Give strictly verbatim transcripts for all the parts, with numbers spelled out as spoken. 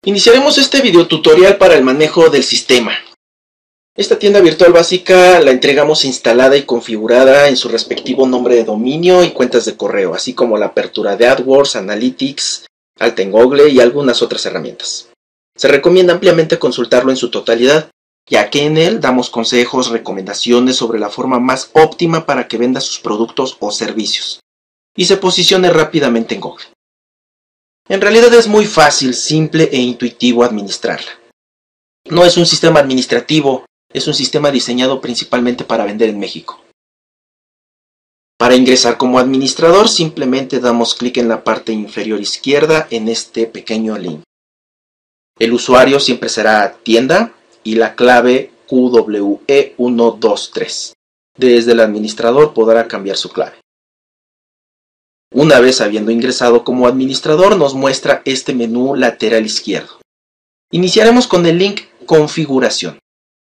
Iniciaremos este video tutorial para el manejo del sistema. Esta tienda virtual básica la entregamos instalada y configurada en su respectivo nombre de dominio y cuentas de correo, así como la apertura de AdWords, Analytics, alta en Google y algunas otras herramientas. Se recomienda ampliamente consultarlo en su totalidad, ya que en él damos consejos, recomendaciones sobre la forma más óptima para que venda sus productos o servicios y se posicione rápidamente en Google. En realidad es muy fácil, simple e intuitivo administrarla. No es un sistema administrativo, es un sistema diseñado principalmente para vender en México. Para ingresar como administrador, simplemente damos clic en la parte inferior izquierda en este pequeño link. El usuario siempre será tienda y la clave Q W E uno dos tres. Desde el administrador podrá cambiar su clave. Una vez habiendo ingresado como administrador, nos muestra este menú lateral izquierdo. Iniciaremos con el link Configuración.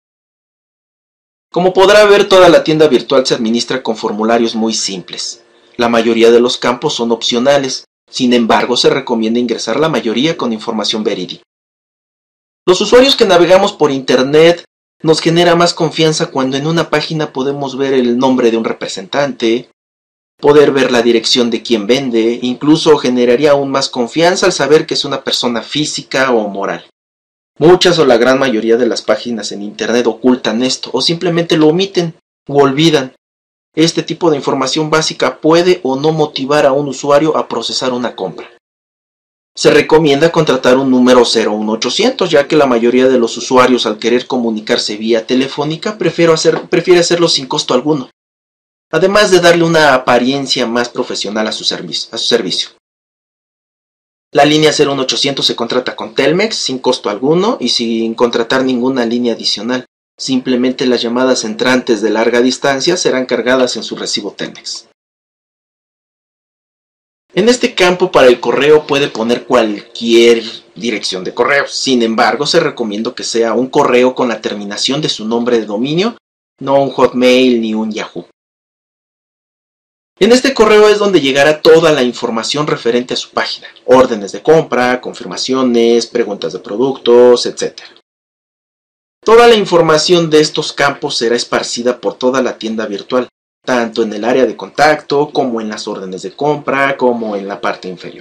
Como podrá ver, toda la tienda virtual se administra con formularios muy simples. La mayoría de los campos son opcionales, sin embargo se recomienda ingresar la mayoría con información verídica. Los usuarios que navegamos por internet nos genera más confianza cuando en una página podemos ver el nombre de un representante, poder ver la dirección de quien vende, incluso generaría aún más confianza al saber que es una persona física o moral. Muchas o la gran mayoría de las páginas en internet ocultan esto o simplemente lo omiten o olvidan. Este tipo de información básica puede o no motivar a un usuario a procesar una compra. Se recomienda contratar un número cero uno ochocientos, ya que la mayoría de los usuarios al querer comunicarse vía telefónica prefiere, hacer, prefiere hacerlo sin costo alguno, además de darle una apariencia más profesional a su servicio. A su servicio. La línea cero uno ochocientos se contrata con Telmex sin costo alguno y sin contratar ninguna línea adicional. Simplemente las llamadas entrantes de larga distancia serán cargadas en su recibo Telmex. En este campo para el correo puede poner cualquier dirección de correo. Sin embargo, se recomienda que sea un correo con la terminación de su nombre de dominio, no un Hotmail ni un Yahoo. En este correo es donde llegará toda la información referente a su página, órdenes de compra, confirmaciones, preguntas de productos, etcétera. Toda la información de estos campos será esparcida por toda la tienda virtual, tanto en el área de contacto, como en las órdenes de compra, como en la parte inferior.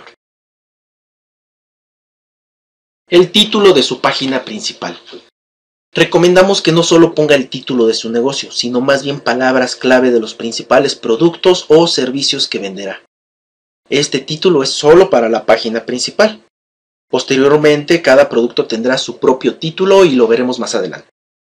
El título de su página principal. Recomendamos que no solo ponga el título de su negocio, sino más bien palabras clave de los principales productos o servicios que venderá. Este título es solo para la página principal. Posteriormente, cada producto tendrá su propio título y lo veremos más adelante.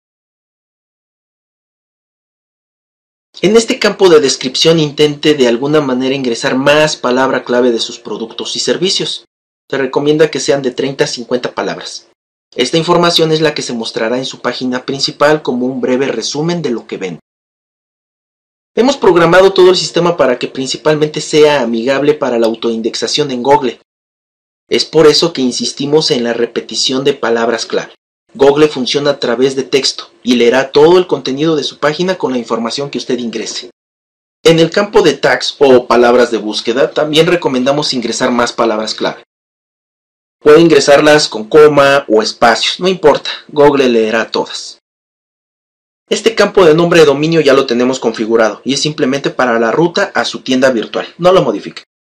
En este campo de descripción intente de alguna manera ingresar más palabra clave de sus productos y servicios. Se recomienda que sean de treinta a cincuenta palabras. Esta información es la que se mostrará en su página principal como un breve resumen de lo que vende. Hemos programado todo el sistema para que principalmente sea amigable para la autoindexación en Google. Es por eso que insistimos en la repetición de palabras clave. Google funciona a través de texto y leerá todo el contenido de su página con la información que usted ingrese. En el campo de tags o palabras de búsqueda también recomendamos ingresar más palabras clave. Puede ingresarlas con coma o espacios, no importa, Google leerá todas. Este campo de nombre de dominio ya lo tenemos configurado y es simplemente para la ruta a su tienda virtual, no lo modifique.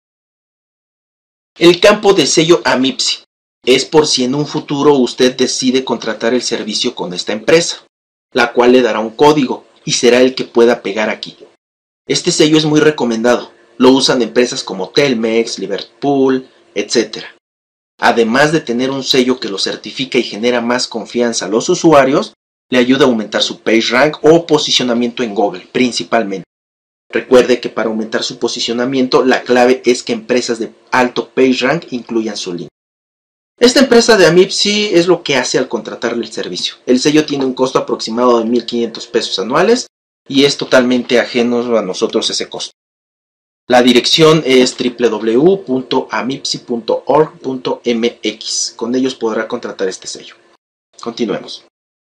El campo de sello AMIPSI es por si en un futuro usted decide contratar el servicio con esta empresa, la cual le dará un código y será el que pueda pegar aquí. Este sello es muy recomendado, lo usan empresas como Telmex, Liverpool, etcétera. Además de tener un sello que lo certifica y genera más confianza a los usuarios, le ayuda a aumentar su PageRank o posicionamiento en Google, principalmente. Recuerde que para aumentar su posicionamiento, la clave es que empresas de alto PageRank incluyan su link. Esta empresa de AMIPSI es lo que hace al contratarle el servicio. El sello tiene un costo aproximado de mil quinientos pesos anuales y es totalmente ajeno a nosotros ese costo. La dirección es doble u doble u doble u punto amipsi punto org punto m x. Con ellos podrá contratar este sello. Continuemos.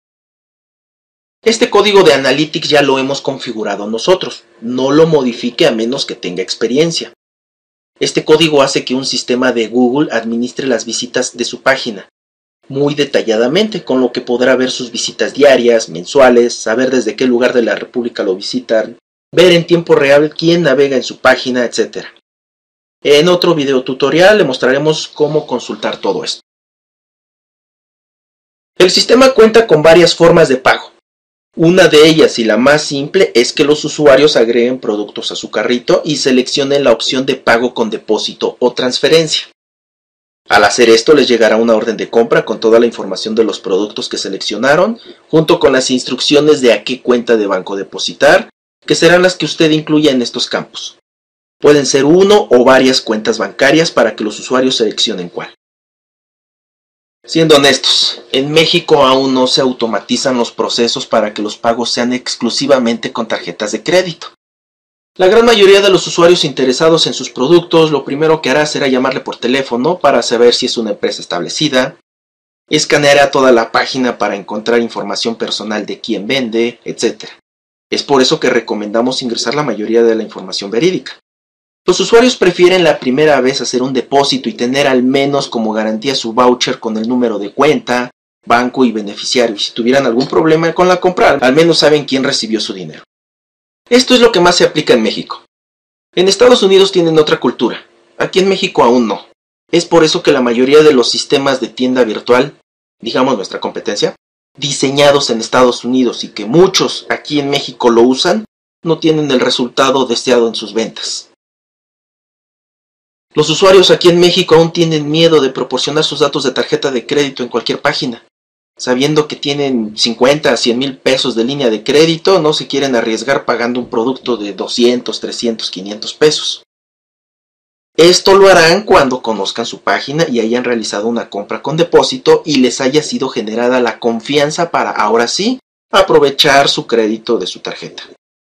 Este código de Analytics ya lo hemos configurado nosotros. No lo modifique a menos que tenga experiencia. Este código hace que un sistema de Google administre las visitas de su página. muy detalladamente, con lo que podrá ver sus visitas diarias, mensuales, saber desde qué lugar de la República lo visitan, ver en tiempo real quién navega en su página, etcétera. En otro video tutorial le mostraremos cómo consultar todo esto. El sistema cuenta con varias formas de pago. Una de ellas, y la más simple, es que los usuarios agreguen productos a su carrito y seleccionen la opción de pago con depósito o transferencia. Al hacer esto les llegará una orden de compra con toda la información de los productos que seleccionaron, junto con las instrucciones de a qué cuenta de banco depositar, que serán las que usted incluya en estos campos. Pueden ser uno o varias cuentas bancarias para que los usuarios seleccionen cuál. Siendo honestos, en México aún no se automatizan los procesos para que los pagos sean exclusivamente con tarjetas de crédito. La gran mayoría de los usuarios interesados en sus productos lo primero que hará será llamarle por teléfono para saber si es una empresa establecida, escaneará toda la página para encontrar información personal de quién vende, etcétera. Es por eso que recomendamos ingresar la mayoría de la información verídica. Los usuarios prefieren la primera vez hacer un depósito y tener al menos como garantía su voucher con el número de cuenta, banco y beneficiario, y si tuvieran algún problema con la compra, al menos saben quién recibió su dinero. Esto es lo que más se aplica en México. En Estados Unidos tienen otra cultura, aquí en México aún no. Es por eso que la mayoría de los sistemas de tienda virtual, digamos nuestra competencia, diseñados en Estados Unidos y que muchos aquí en México lo usan, no tienen el resultado deseado en sus ventas. Los usuarios aquí en México aún tienen miedo de proporcionar sus datos de tarjeta de crédito en cualquier página. Sabiendo que tienen cincuenta a cien mil pesos de línea de crédito, no se quieren arriesgar pagando un producto de doscientos, trescientos, quinientos pesos. Esto lo harán cuando conozcan su página y hayan realizado una compra con depósito y les haya sido generada la confianza para, ahora sí, aprovechar su crédito de su tarjeta.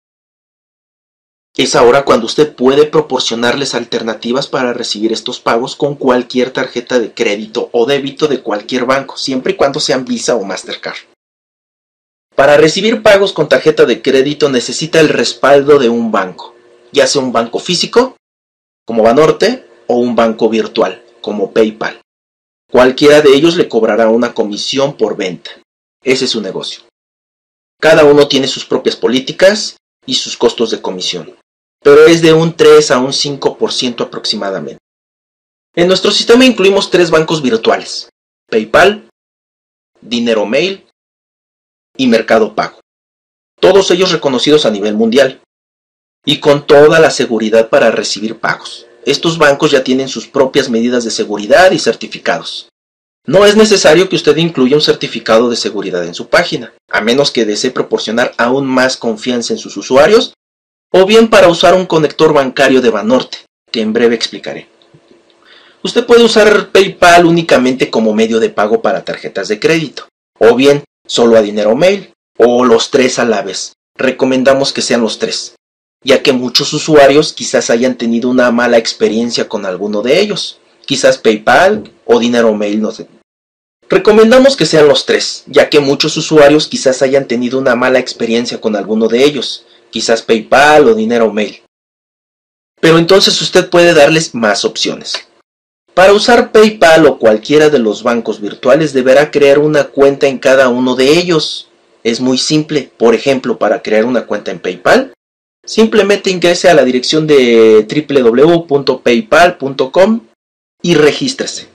Es ahora cuando usted puede proporcionarles alternativas para recibir estos pagos con cualquier tarjeta de crédito o débito de cualquier banco, siempre y cuando sean Visa o Mastercard. Para recibir pagos con tarjeta de crédito necesita el respaldo de un banco, ya sea un banco físico, como Banorte, o un banco virtual, como PayPal. Cualquiera de ellos le cobrará una comisión por venta. Ese es su negocio. Cada uno tiene sus propias políticas y sus costos de comisión, pero es de un tres a un cinco por ciento aproximadamente. En nuestro sistema incluimos tres bancos virtuales: PayPal, Dinero Mail y Mercado Pago. Todos ellos reconocidos a nivel mundial y con toda la seguridad para recibir pagos. Estos bancos ya tienen sus propias medidas de seguridad y certificados. No es necesario que usted incluya un certificado de seguridad en su página, a menos que desee proporcionar aún más confianza en sus usuarios, o bien para usar un conector bancario de Banorte, que en breve explicaré. Usted puede usar PayPal únicamente como medio de pago para tarjetas de crédito, o bien solo a Dinero Mail, o los tres a la vez. Recomendamos que sean los tres, ya que muchos usuarios quizás hayan tenido una mala experiencia con alguno de ellos, quizás PayPal o Dinero Mail, no sé. Recomendamos que sean los tres, ya que muchos usuarios quizás hayan tenido una mala experiencia con alguno de ellos, quizás PayPal o Dinero Mail. Pero entonces usted puede darles más opciones. Para usar PayPal o cualquiera de los bancos virtuales deberá crear una cuenta en cada uno de ellos. Es muy simple. Por ejemplo, para crear una cuenta en PayPal, simplemente ingrese a la dirección de doble u doble u doble u punto paypal punto com y regístrese.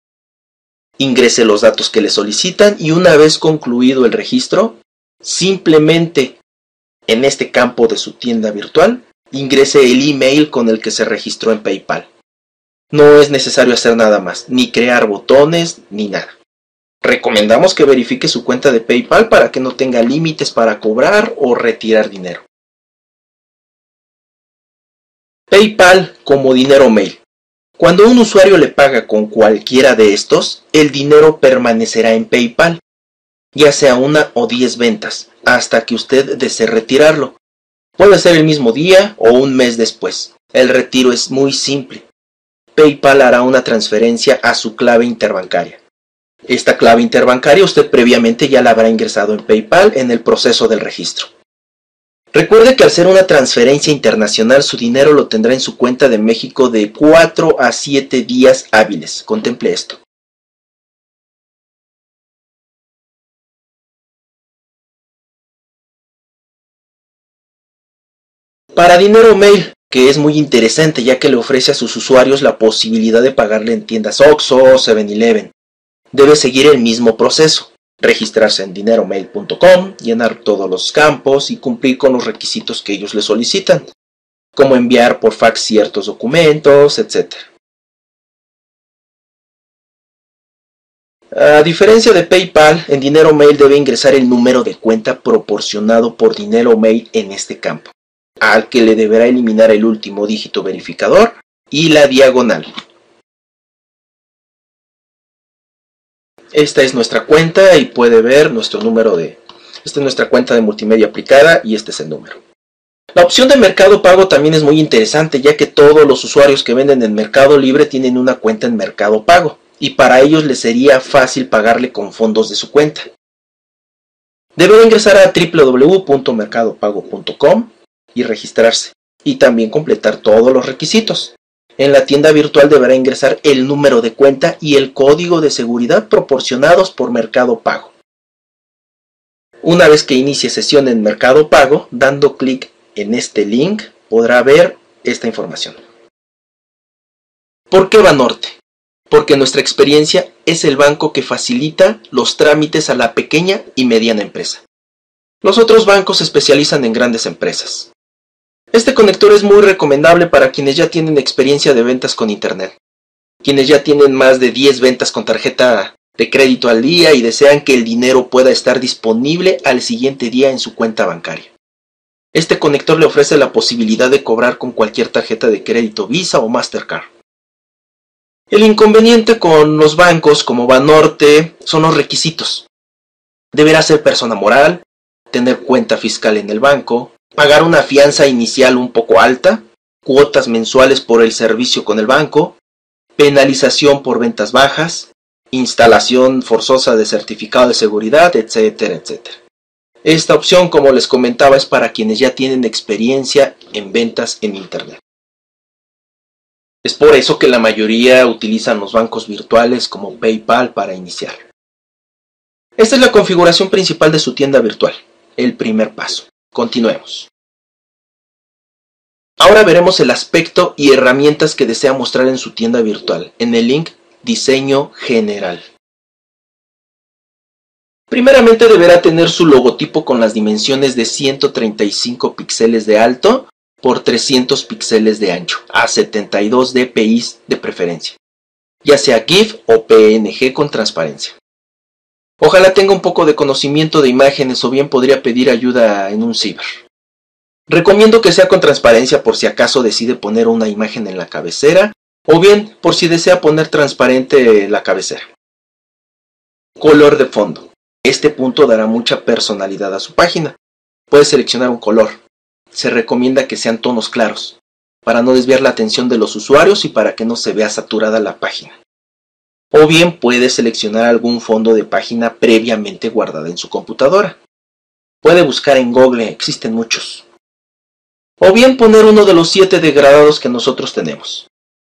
Ingrese los datos que le solicitan y una vez concluido el registro, simplemente en este campo de su tienda virtual, ingrese el email con el que se registró en PayPal. No es necesario hacer nada más, ni crear botones, ni nada. Recomendamos que verifique su cuenta de PayPal para que no tenga límites para cobrar o retirar dinero. PayPal como Dinero Mail. Cuando un usuario le paga con cualquiera de estos, el dinero permanecerá en PayPal, ya sea una o diez ventas, hasta que usted desee retirarlo. Puede ser el mismo día o un mes después. El retiro es muy simple. PayPal hará una transferencia a su clave interbancaria. Esta clave interbancaria usted previamente ya la habrá ingresado en PayPal en el proceso del registro. Recuerde que al ser una transferencia internacional su dinero lo tendrá en su cuenta de México de cuatro a siete días hábiles. Contemple esto. Para Dinero Mail, que es muy interesante ya que le ofrece a sus usuarios la posibilidad de pagarle en tiendas Oxxo o seven eleven. Debe seguir el mismo proceso: registrarse en dinero mail punto com, llenar todos los campos y cumplir con los requisitos que ellos le solicitan, como enviar por fax ciertos documentos, etcétera. A diferencia de PayPal, en Dinero Mail debe ingresar el número de cuenta proporcionado por Dinero Mail en este campo, al que le deberá eliminar el último dígito verificador y la diagonal. Esta es nuestra cuenta y puede ver nuestro número de... Esta es nuestra cuenta de multimedia aplicada y este es el número. La opción de Mercado Pago también es muy interesante, ya que todos los usuarios que venden en Mercado Libre tienen una cuenta en Mercado Pago, y para ellos les sería fácil pagarle con fondos de su cuenta. Deberá ingresar a w w w punto mercado pago punto com y registrarse, y también completar todos los requisitos. En la tienda virtual deberá ingresar el número de cuenta y el código de seguridad proporcionados por Mercado Pago. Una vez que inicie sesión en Mercado Pago, dando clic en este link, podrá ver esta información. ¿Por qué Banorte? Porque nuestra experiencia es el banco que facilita los trámites a la pequeña y mediana empresa. Los otros bancos se especializan en grandes empresas. Este conector es muy recomendable para quienes ya tienen experiencia de ventas con internet, quienes ya tienen más de diez ventas con tarjeta de crédito al día y desean que el dinero pueda estar disponible al siguiente día en su cuenta bancaria. Este conector le ofrece la posibilidad de cobrar con cualquier tarjeta de crédito Visa o Mastercard. El inconveniente con los bancos como Banorte son los requisitos. Deberá ser persona moral, tener cuenta fiscal en el banco, pagar una fianza inicial un poco alta, cuotas mensuales por el servicio con el banco, penalización por ventas bajas, instalación forzosa de certificado de seguridad, etcétera, etcétera. Esta opción, como les comentaba, es para quienes ya tienen experiencia en ventas en Internet. Es por eso que la mayoría utilizan los bancos virtuales como PayPal para iniciar. Esta es la configuración principal de su tienda virtual, el primer paso. Continuemos. Ahora veremos el aspecto y herramientas que desea mostrar en su tienda virtual, en el link Diseño General. Primeramente deberá tener su logotipo con las dimensiones de ciento treinta y cinco píxeles de alto por trescientos píxeles de ancho, a setenta y dos dpi de preferencia, ya sea GIF o P N G con transparencia. Ojalá tenga un poco de conocimiento de imágenes o bien podría pedir ayuda en un ciber. Recomiendo que sea con transparencia por si acaso decide poner una imagen en la cabecera o bien por si desea poner transparente la cabecera. Color de fondo. Este punto dará mucha personalidad a su página. Puede seleccionar un color. Se recomienda que sean tonos claros, para no desviar la atención de los usuarios y para que no se vea saturada la página. O bien puede seleccionar algún fondo de página previamente guardada en su computadora. Puede buscar en Google, existen muchos. O bien poner uno de los siete degradados que nosotros tenemos.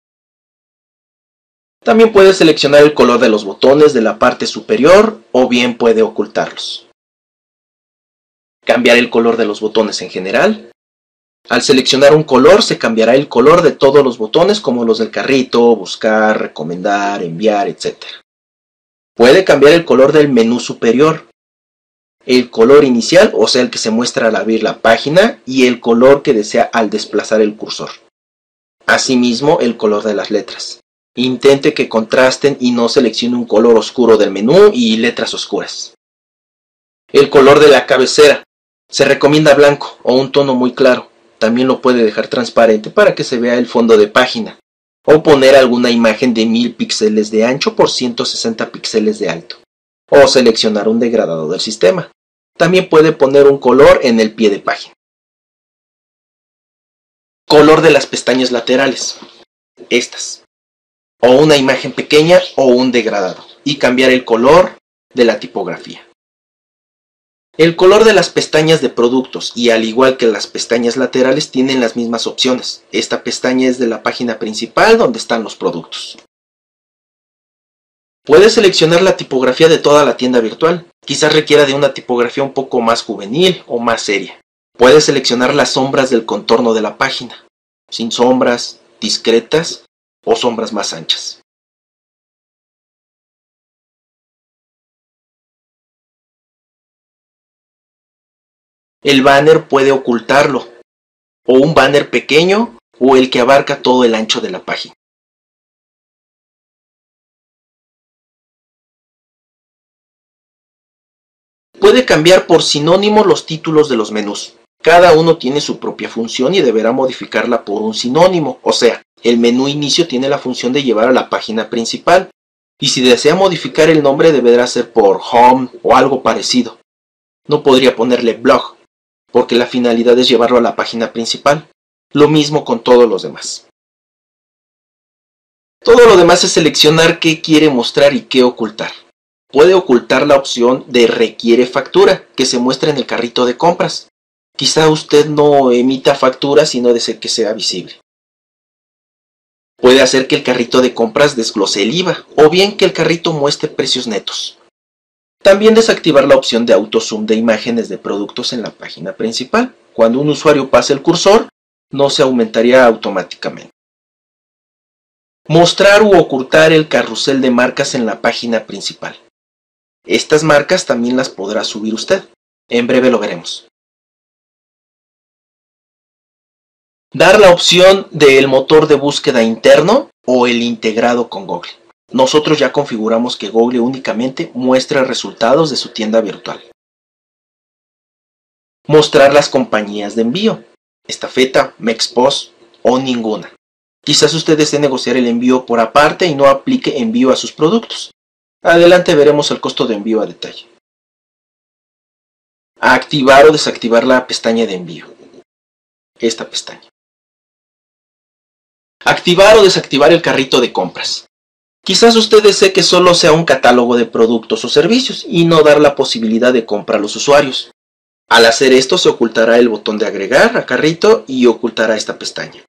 También puede seleccionar el color de los botones de la parte superior o bien puede ocultarlos. Cambiar el color de los botones en general. Al seleccionar un color se cambiará el color de todos los botones como los del carrito, buscar, recomendar, enviar, etcétera. Puede cambiar el color del menú superior, el color inicial, o sea el que se muestra al abrir la página, y el color que desea al desplazar el cursor. Asimismo, el color de las letras. Intente que contrasten y no seleccione un color oscuro del menú y letras oscuras. El color de la cabecera. Se recomienda blanco o un tono muy claro. También lo puede dejar transparente para que se vea el fondo de página. O poner alguna imagen de mil píxeles de ancho por ciento sesenta píxeles de alto. O seleccionar un degradado del sistema. También puede poner un color en el pie de página. Color de las pestañas laterales. Estas. O una imagen pequeña o un degradado. Y cambiar el color de la tipografía. El color de las pestañas de productos y al igual que las pestañas laterales tienen las mismas opciones. Esta pestaña es de la página principal donde están los productos. Puede seleccionar la tipografía de toda la tienda virtual. Quizás requiera de una tipografía un poco más juvenil o más seria. Puede seleccionar las sombras del contorno de la página, sin sombras, discretas o sombras más anchas. El banner puede ocultarlo, o un banner pequeño o el que abarca todo el ancho de la página. Puede cambiar por sinónimo los títulos de los menús. Cada uno tiene su propia función y deberá modificarla por un sinónimo, o sea, el menú inicio tiene la función de llevar a la página principal, y si desea modificar el nombre deberá ser por Home o algo parecido. No podría ponerle Blog, porque la finalidad es llevarlo a la página principal. Lo mismo con todos los demás. Todo lo demás es seleccionar qué quiere mostrar y qué ocultar. Puede ocultar la opción de requiere factura, que se muestra en el carrito de compras. Quizá usted no emita factura si no desea que sea visible. Puede hacer que el carrito de compras desglose el I V A, o bien que el carrito muestre precios netos. También desactivar la opción de auto zoom de imágenes de productos en la página principal. Cuando un usuario pase el cursor, no se aumentaría automáticamente. Mostrar u ocultar el carrusel de marcas en la página principal. Estas marcas también las podrá subir usted. En breve lo veremos. Dar la opción del motor de búsqueda interno o el integrado con Google. Nosotros ya configuramos que Google únicamente muestre resultados de su tienda virtual. Mostrar las compañías de envío. Estafeta, Mexpost o ninguna. Quizás usted desee negociar el envío por aparte y no aplique envío a sus productos. Adelante veremos el costo de envío a detalle. Activar o desactivar la pestaña de envío. Esta pestaña. Activar o desactivar el carrito de compras. Quizás usted desee que solo sea un catálogo de productos o servicios y no dar la posibilidad de compra a los usuarios. Al hacer esto se ocultará el botón de agregar a carrito y ocultará esta pestaña.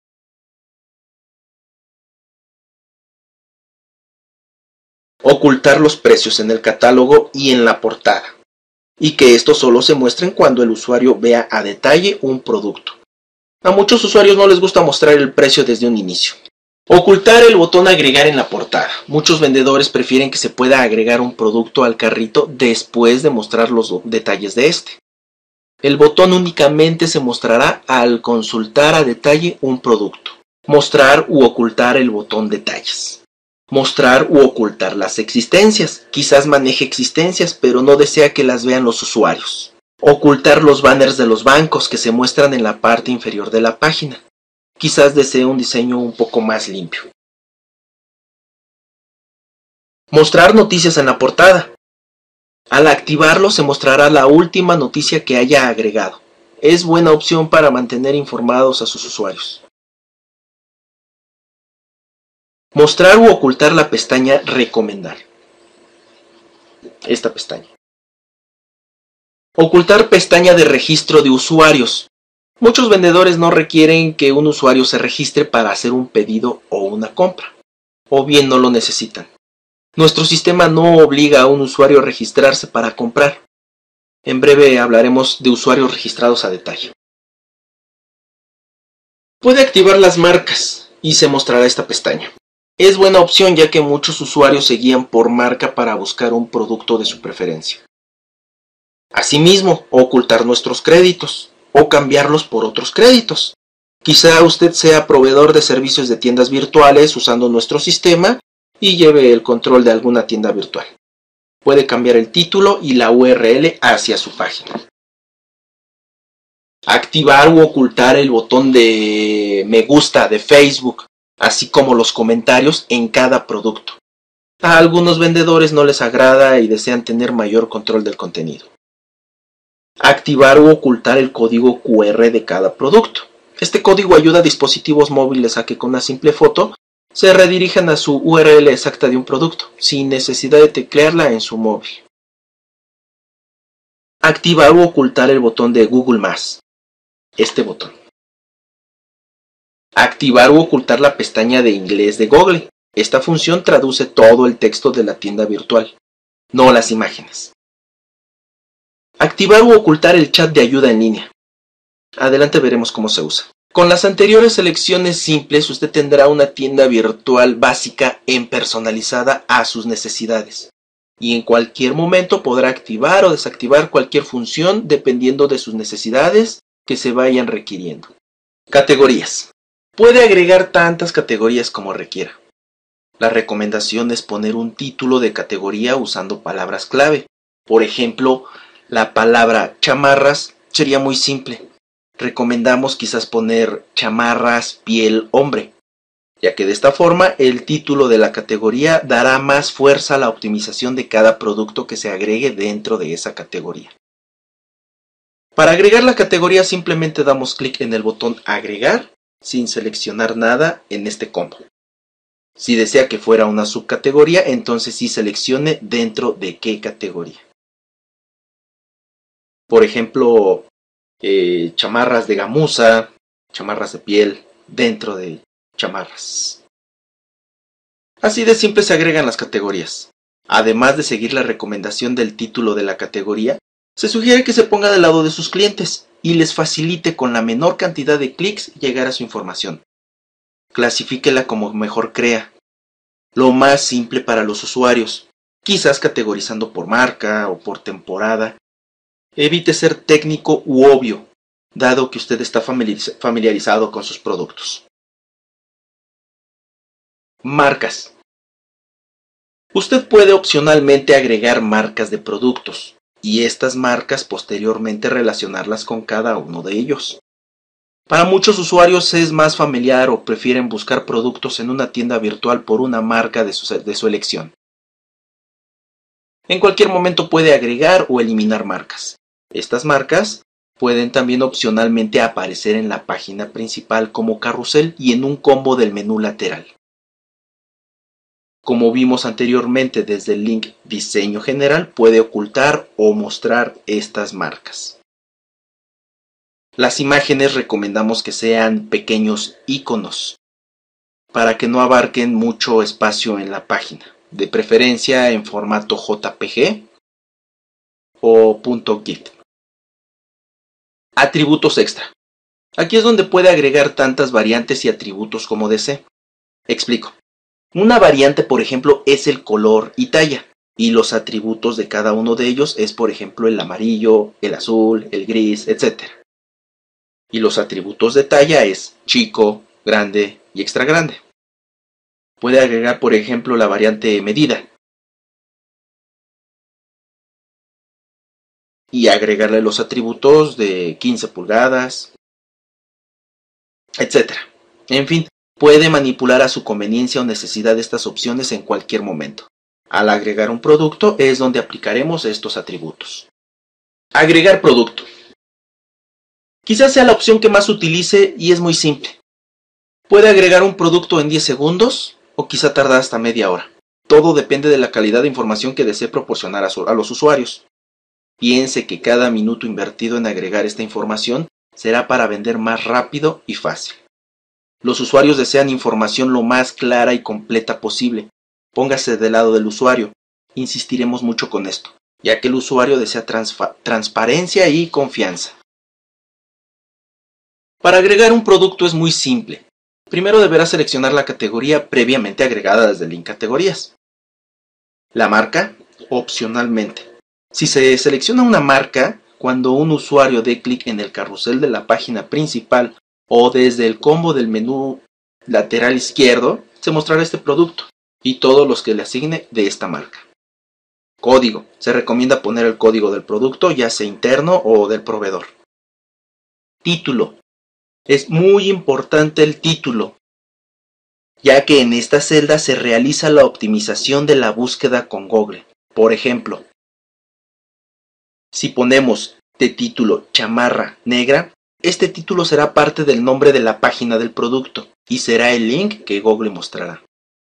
Ocultar los precios en el catálogo y en la portada, y que estos solo se muestren cuando el usuario vea a detalle un producto. A muchos usuarios no les gusta mostrar el precio desde un inicio. Ocultar el botón agregar en la portada. Muchos vendedores prefieren que se pueda agregar un producto al carrito después de mostrar los detalles de este. El botón únicamente se mostrará al consultar a detalle un producto. Mostrar u ocultar el botón detalles. Mostrar u ocultar las existencias. Quizás maneje existencias, pero no desea que las vean los usuarios. Ocultar los banners de los bancos que se muestran en la parte inferior de la página. Quizás desee un diseño un poco más limpio. Mostrar noticias en la portada. Al activarlo se mostrará la última noticia que haya agregado. Es buena opción para mantener informados a sus usuarios. Mostrar u ocultar la pestaña Recomendar. Esta pestaña. Ocultar pestaña de registro de usuarios. Muchos vendedores no requieren que un usuario se registre para hacer un pedido o una compra, o bien no lo necesitan. Nuestro sistema no obliga a un usuario a registrarse para comprar. En breve hablaremos de usuarios registrados a detalle. Puede activar las marcas y se mostrará esta pestaña. Es buena opción ya que muchos usuarios se guían por marca para buscar un producto de su preferencia. Asimismo, ocultar nuestros créditos o cambiarlos por otros créditos. Quizá usted sea proveedor de servicios de tiendas virtuales usando nuestro sistema y lleve el control de alguna tienda virtual. Puede cambiar el título y la U R L hacia su página. Activar u ocultar el botón de me gusta de Facebook, así como los comentarios en cada producto. A algunos vendedores no les agrada y desean tener mayor control del contenido. Activar u ocultar el código Q R de cada producto. Este código ayuda a dispositivos móviles a que con una simple foto se redirijan a su U R L exacta de un producto, sin necesidad de teclearla en su móvil. Activar u ocultar el botón de Google más. Este botón. Activar u ocultar la pestaña de inglés de Google. Esta función traduce todo el texto de la tienda virtual, no las imágenes. Activar u ocultar el chat de ayuda en línea. Adelante veremos cómo se usa. Con las anteriores selecciones simples, usted tendrá una tienda virtual básica en personalizada a sus necesidades. Y en cualquier momento podrá activar o desactivar cualquier función dependiendo de sus necesidades que se vayan requiriendo. Categorías. Puede agregar tantas categorías como requiera. La recomendación es poner un título de categoría usando palabras clave. Por ejemplo, la palabra chamarras sería muy simple. Recomendamos quizás poner chamarras piel hombre, ya que de esta forma el título de la categoría dará más fuerza a la optimización de cada producto que se agregue dentro de esa categoría. Para agregar la categoría simplemente damos clic en el botón agregar sin seleccionar nada en este combo. Si desea que fuera una subcategoría, entonces sí seleccione dentro de qué categoría. Por ejemplo, eh, chamarras de gamuza, chamarras de piel, dentro de chamarras. Así de simple se agregan las categorías. Además de seguir la recomendación del título de la categoría, se sugiere que se ponga del lado de sus clientes y les facilite con la menor cantidad de clics llegar a su información. Clasifíquela como mejor crea. Lo más simple para los usuarios, quizás categorizando por marca o por temporada. Evite ser técnico u obvio, dado que usted está familiarizado con sus productos. Marcas. Usted puede opcionalmente agregar marcas de productos y estas marcas posteriormente relacionarlas con cada uno de ellos. Para muchos usuarios es más familiar o prefieren buscar productos en una tienda virtual por una marca de su, de su elección. En cualquier momento puede agregar o eliminar marcas. Estas marcas pueden también opcionalmente aparecer en la página principal como carrusel y en un combo del menú lateral. Como vimos anteriormente desde el link Diseño General, puede ocultar o mostrar estas marcas. Las imágenes recomendamos que sean pequeños iconos para que no abarquen mucho espacio en la página, de preferencia en formato J P G o .gif. Atributos extra. Aquí es donde puede agregar tantas variantes y atributos como desee. Explico. Una variante, por ejemplo, es el color y talla, y los atributos de cada uno de ellos es, por ejemplo, el amarillo, el azul, el gris, etcétera. Y los atributos de talla es chico, grande y extra grande. Puede agregar, por ejemplo, la variante medida y agregarle los atributos de quince pulgadas, etcétera. En fin, puede manipular a su conveniencia o necesidad estas opciones en cualquier momento. Al agregar un producto es donde aplicaremos estos atributos. Agregar producto. Quizás sea la opción que más utilice y es muy simple. Puede agregar un producto en diez segundos o quizá tardar hasta media hora. Todo depende de la calidad de información que desee proporcionar a, su, a los usuarios. Piense que cada minuto invertido en agregar esta información será para vender más rápido y fácil. Los usuarios desean información lo más clara y completa posible. Póngase del lado del usuario. Insistiremos mucho con esto, ya que el usuario desea transparencia y confianza. Para agregar un producto es muy simple. Primero deberá seleccionar la categoría previamente agregada desde el link Categorías. La marca, opcionalmente. Si se selecciona una marca, cuando un usuario dé clic en el carrusel de la página principal o desde el combo del menú lateral izquierdo, se mostrará este producto y todos los que le asigne de esta marca. Código. Se recomienda poner el código del producto, ya sea interno o del proveedor. Título. Es muy importante el título, ya que en esta celda se realiza la optimización de la búsqueda con Google. Por ejemplo, si ponemos de título chamarra negra, este título será parte del nombre de la página del producto y será el link que Google mostrará.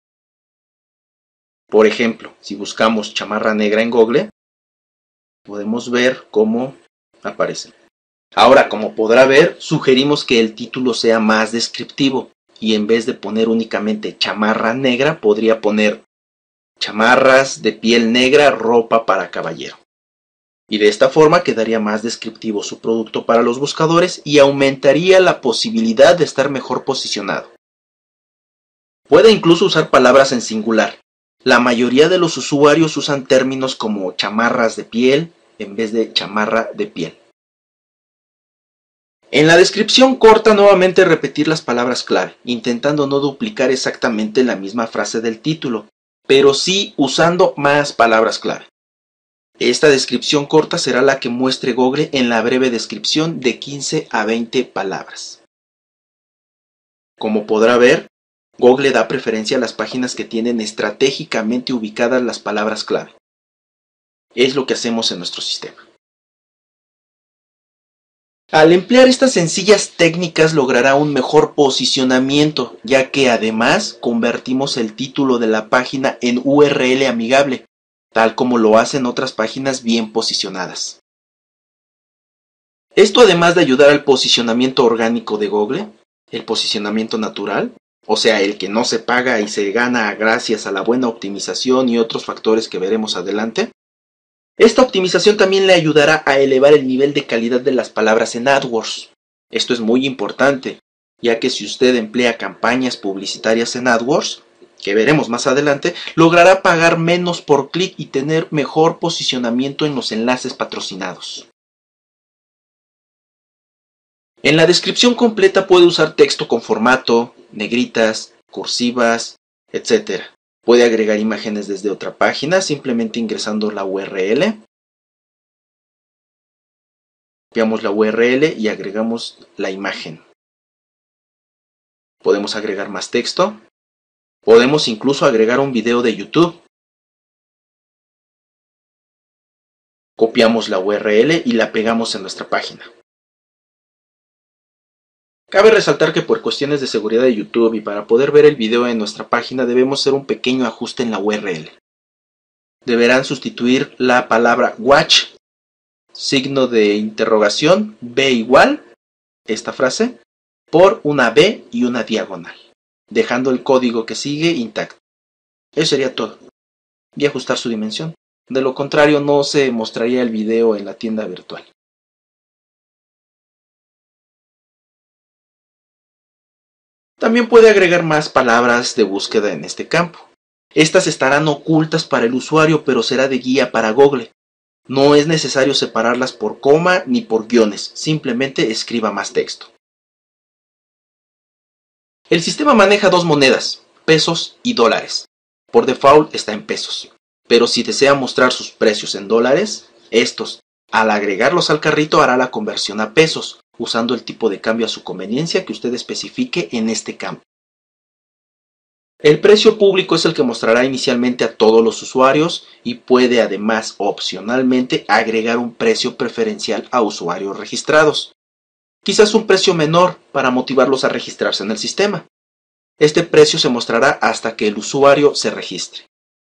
Por ejemplo, si buscamos chamarra negra en Google, podemos ver cómo aparece. Ahora, como podrá ver, sugerimos que el título sea más descriptivo y en vez de poner únicamente chamarra negra, podría poner chamarras de piel negra, ropa para caballero. y de esta forma quedaría más descriptivo su producto para los buscadores y aumentaría la posibilidad de estar mejor posicionado. Puede incluso usar palabras en singular. La mayoría de los usuarios usan términos como chamarras de piel en vez de chamarra de piel. En la descripción corta, nuevamente repetir las palabras clave, intentando no duplicar exactamente la misma frase del título, pero sí usando más palabras clave. Esta descripción corta será la que muestre Google en la breve descripción de quince a veinte palabras. Como podrá ver, Google da preferencia a las páginas que tienen estratégicamente ubicadas las palabras clave. Es lo que hacemos en nuestro sistema. Al emplear estas sencillas técnicas logrará un mejor posicionamiento, ya que además convertimos el título de la página en U R L amigable, tal como lo hacen otras páginas bien posicionadas. Esto, además de ayudar al posicionamiento orgánico de Google, el posicionamiento natural, o sea, el que no se paga y se gana gracias a la buena optimización y otros factores que veremos adelante, esta optimización también le ayudará a elevar el nivel de calidad de las palabras en AdWords. Esto es muy importante, ya que si usted emplea campañas publicitarias en AdWords, que veremos más adelante, logrará pagar menos por clic y tener mejor posicionamiento en los enlaces patrocinados. En la descripción completa puede usar texto con formato, negritas, cursivas, etcétera. Puede agregar imágenes desde otra página simplemente ingresando la U R L. Copiamos la U R L y agregamos la imagen. Podemos agregar más texto. Podemos incluso agregar un video de YouTube. Copiamos la U R L y la pegamos en nuestra página. Cabe resaltar que por cuestiones de seguridad de YouTube y para poder ver el video en nuestra página debemos hacer un pequeño ajuste en la U R L. Deberán sustituir la palabra watch, signo de interrogación, B igual, esta frase, por una B y una diagonal, dejando el código que sigue intacto. Eso sería todo. Y ajustar su dimensión. De lo contrario no se mostraría el video en la tienda virtual. También puede agregar más palabras de búsqueda en este campo. Estas estarán ocultas para el usuario, pero será de guía para Google. No es necesario separarlas por coma ni por guiones, simplemente escriba más texto. El sistema maneja dos monedas, pesos y dólares. Por default está en pesos, pero si desea mostrar sus precios en dólares, estos, al agregarlos al carrito, hará la conversión a pesos, usando el tipo de cambio a su conveniencia que usted especifique en este campo. El precio público es el que mostrará inicialmente a todos los usuarios y puede además opcionalmente agregar un precio preferencial a usuarios registrados. Quizás un precio menor para motivarlos a registrarse en el sistema. Este precio se mostrará hasta que el usuario se registre.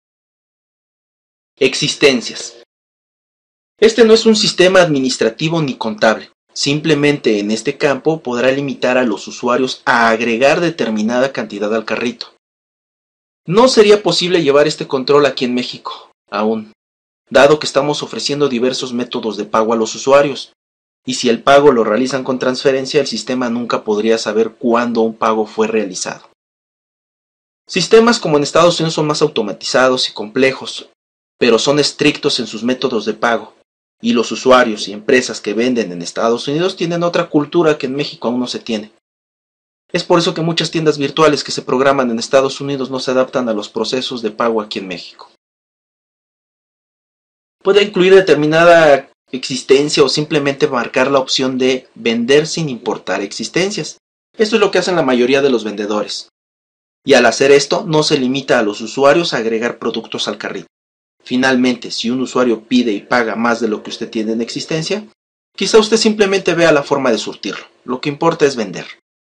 Existencias. Este no es un sistema administrativo ni contable. Simplemente en este campo podrá limitar a los usuarios a agregar determinada cantidad al carrito. No sería posible llevar este control aquí en México, aún, dado que estamos ofreciendo diversos métodos de pago a los usuarios, y si el pago lo realizan con transferencia, el sistema nunca podría saber cuándo un pago fue realizado. Sistemas como en Estados Unidos son más automatizados y complejos, pero son estrictos en sus métodos de pago. Y los usuarios y empresas que venden en Estados Unidos tienen otra cultura que en México aún no se tiene. Es por eso que muchas tiendas virtuales que se programan en Estados Unidos no se adaptan a los procesos de pago aquí en México. Puede incluir determinada existencia o simplemente marcar la opción de vender sin importar existencias. Esto es lo que hacen la mayoría de los vendedores. Y al hacer esto no se limita a los usuarios a agregar productos al carrito. Finalmente, si un usuario pide y paga más de lo que usted tiene en existencia, quizá usted simplemente vea la forma de surtirlo. Lo que importa es vender.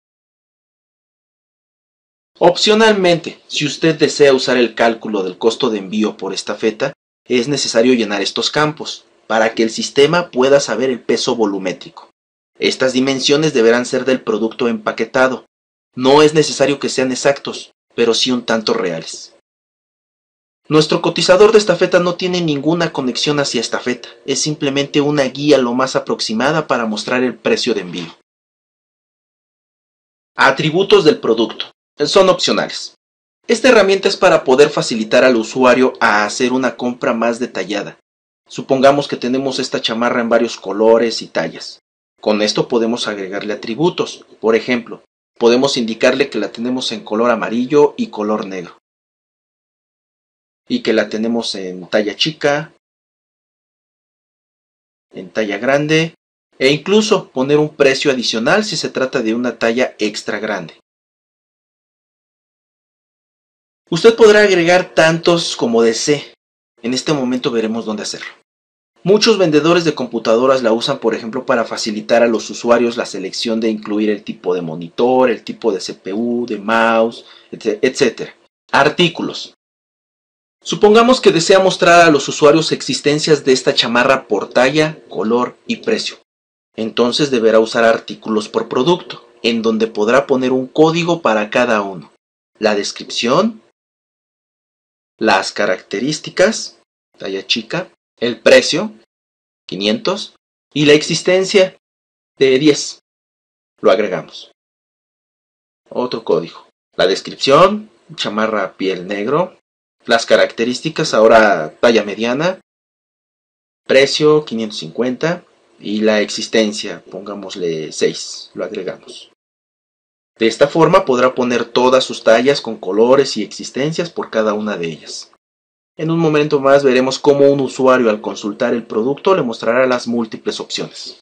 Opcionalmente, si usted desea usar el cálculo del costo de envío por estafeta, es necesario llenar estos campos para que el sistema pueda saber el peso volumétrico. Estas dimensiones deberán ser del producto empaquetado. No es necesario que sean exactos, pero sí un tanto reales. Nuestro cotizador de estafeta no tiene ninguna conexión hacia estafeta, es simplemente una guía lo más aproximada para mostrar el precio de envío. Atributos del producto. Son opcionales. Esta herramienta es para poder facilitar al usuario a hacer una compra más detallada. Supongamos que tenemos esta chamarra en varios colores y tallas. Con esto podemos agregarle atributos. Por ejemplo, podemos indicarle que la tenemos en color amarillo y color negro. Y que la tenemos en talla chica, en talla grande, e incluso poner un precio adicional si se trata de una talla extra grande. Usted podrá agregar tantos como desee. En este momento veremos dónde hacerlo. Muchos vendedores de computadoras la usan, por ejemplo, para facilitar a los usuarios la selección de incluir el tipo de monitor, el tipo de C P U, de mouse, etcétera. Artículos. Supongamos que desea mostrar a los usuarios existencias de esta chamarra por talla, color y precio. Entonces deberá usar artículos por producto, en donde podrá poner un código para cada uno. La descripción, las características, talla chica, el precio, quinientos, y la existencia de diez. Lo agregamos. Otro código. La descripción, chamarra piel negro. Las características, ahora talla mediana. Precio, quinientos cincuenta. Y la existencia, pongámosle seis. Lo agregamos. De esta forma podrá poner todas sus tallas con colores y existencias por cada una de ellas. En un momento más veremos cómo un usuario al consultar el producto le mostrará las múltiples opciones.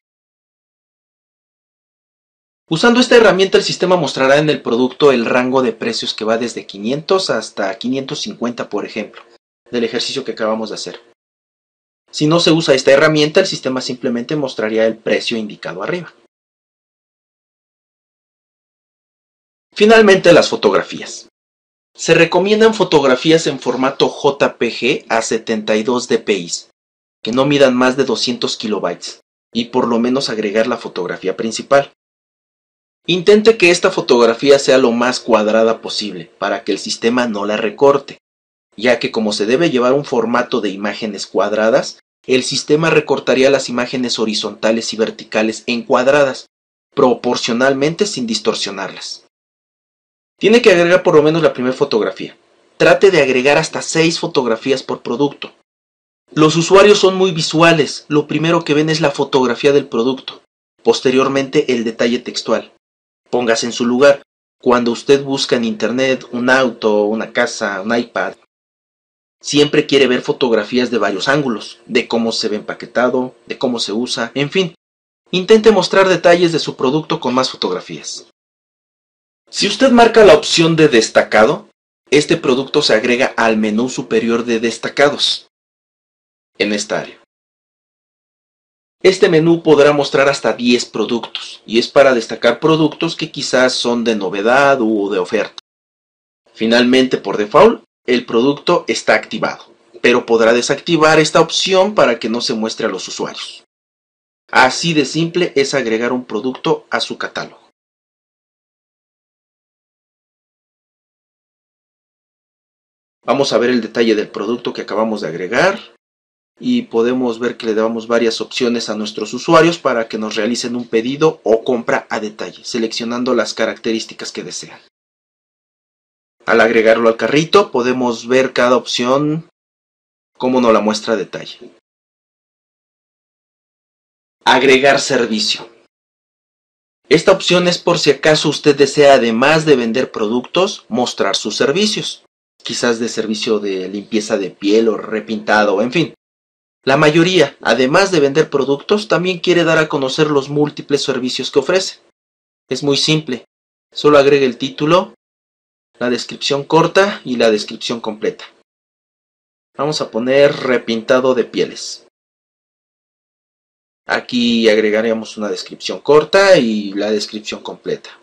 Usando esta herramienta el sistema mostrará en el producto el rango de precios que va desde quinientos hasta quinientos cincuenta, por ejemplo, del ejercicio que acabamos de hacer. Si no se usa esta herramienta, el sistema simplemente mostraría el precio indicado arriba. Finalmente, las fotografías. Se recomiendan fotografías en formato J P G a setenta y dos dpi, que no midan más de doscientos kilobytes, y por lo menos agregar la fotografía principal. Intente que esta fotografía sea lo más cuadrada posible, para que el sistema no la recorte, ya que como se debe llevar un formato de imágenes cuadradas, el sistema recortaría las imágenes horizontales y verticales en cuadradas, proporcionalmente sin distorsionarlas. Tiene que agregar por lo menos la primera fotografía. Trate de agregar hasta seis fotografías por producto. Los usuarios son muy visuales, lo primero que ven es la fotografía del producto, posteriormente el detalle textual. Póngase en su lugar. Cuando usted busca en internet un auto, una casa, un iPad, siempre quiere ver fotografías de varios ángulos, de cómo se ve empaquetado, de cómo se usa, en fin. Intente mostrar detalles de su producto con más fotografías. Si usted marca la opción de destacado, este producto se agrega al menú superior de destacados, en esta área. Este menú podrá mostrar hasta diez productos, y es para destacar productos que quizás son de novedad u de oferta. Finalmente, por default, el producto está activado, pero podrá desactivar esta opción para que no se muestre a los usuarios. Así de simple es agregar un producto a su catálogo. Vamos a ver el detalle del producto que acabamos de agregar y podemos ver que le damos varias opciones a nuestros usuarios para que nos realicen un pedido o compra a detalle, seleccionando las características que desean. Al agregarlo al carrito podemos ver cada opción cómo nos la muestra a detalle. Agregar servicio. Esta opción es por si acaso usted desea, además de vender productos, mostrar sus servicios. Quizás de servicio de limpieza de piel o repintado, en fin. La mayoría, además de vender productos, también quiere dar a conocer los múltiples servicios que ofrece. Es muy simple, solo agregue el título, la descripción corta y la descripción completa. Vamos a poner repintado de pieles. Aquí agregaremos una descripción corta y la descripción completa.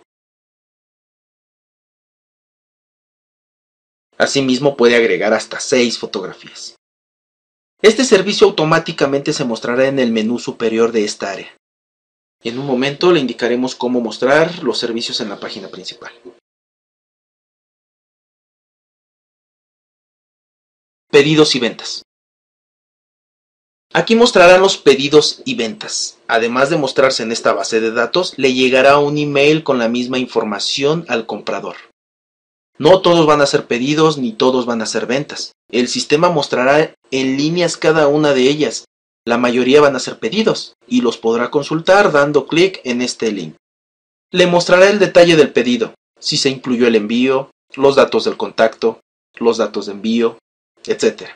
Asimismo puede agregar hasta seis fotografías. Este servicio automáticamente se mostrará en el menú superior de esta área. En un momento le indicaremos cómo mostrar los servicios en la página principal. Pedidos y ventas. Aquí mostrarán los pedidos y ventas. Además de mostrarse en esta base de datos, le llegará un email con la misma información al comprador. No todos van a ser pedidos ni todos van a ser ventas. El sistema mostrará en líneas cada una de ellas. La mayoría van a ser pedidos y los podrá consultar dando clic en este link. Le mostrará el detalle del pedido, si se incluyó el envío, los datos del contacto, los datos de envío, etcétera.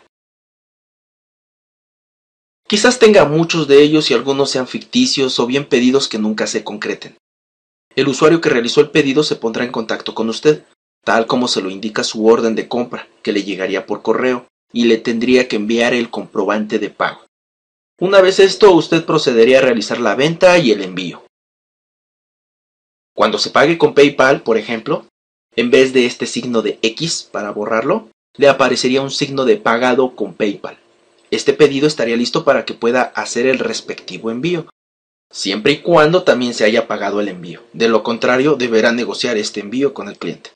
Quizás tenga muchos de ellos y algunos sean ficticios o bien pedidos que nunca se concreten. El usuario que realizó el pedido se pondrá en contacto con usted, tal como se lo indica su orden de compra, que le llegaría por correo, y le tendría que enviar el comprobante de pago. Una vez esto, usted procedería a realizar la venta y el envío. Cuando se pague con PayPal, por ejemplo, en vez de este signo de X para borrarlo, le aparecería un signo de pagado con PayPal. Este pedido estaría listo para que pueda hacer el respectivo envío, siempre y cuando también se haya pagado el envío. De lo contrario, deberá negociar este envío con el cliente.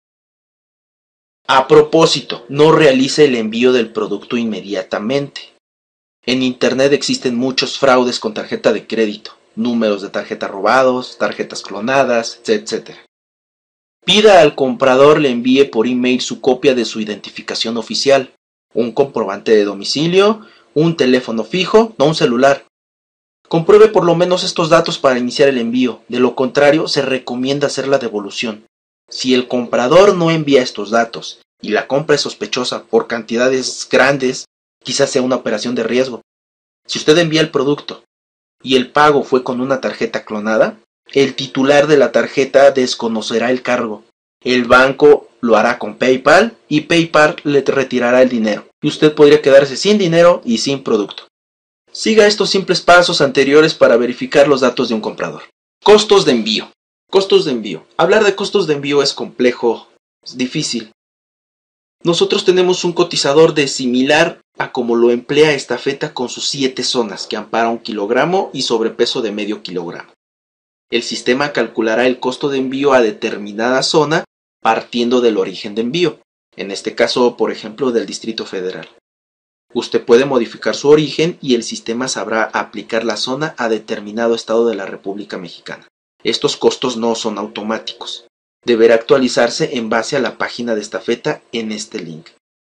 A propósito, no realice el envío del producto inmediatamente. En Internet existen muchos fraudes con tarjeta de crédito, números de tarjeta robados, tarjetas clonadas, etcétera. Pida al comprador le envíe por email su copia de su identificación oficial, un comprobante de domicilio, un teléfono fijo, no un celular. Compruebe por lo menos estos datos para iniciar el envío, de lo contrario se recomienda hacer la devolución. Si el comprador no envía estos datos y la compra es sospechosa por cantidades grandes, quizás sea una operación de riesgo. Si usted envía el producto y el pago fue con una tarjeta clonada, el titular de la tarjeta desconocerá el cargo. El banco lo hará con PayPal y PayPal le retirará el dinero y usted podría quedarse sin dinero y sin producto. Siga estos simples pasos anteriores para verificar los datos de un comprador. Costos de envío. Costos de envío. Hablar de costos de envío es complejo, es difícil. Nosotros tenemos un cotizador de similar a como lo emplea Estafeta con sus siete zonas que ampara un kilogramo y sobrepeso de medio kilogramo. El sistema calculará el costo de envío a determinada zona partiendo del origen de envío, en este caso, por ejemplo, del Distrito Federal. Usted puede modificar su origen y el sistema sabrá aplicar la zona a determinado estado de la República Mexicana. Estos costos no son automáticos. Deberá actualizarse en base a la página de Estafeta en este link.